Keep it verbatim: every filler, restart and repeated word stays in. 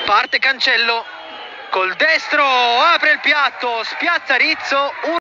Parte Cancello col destro, apre il piatto, spiazza Rizzo.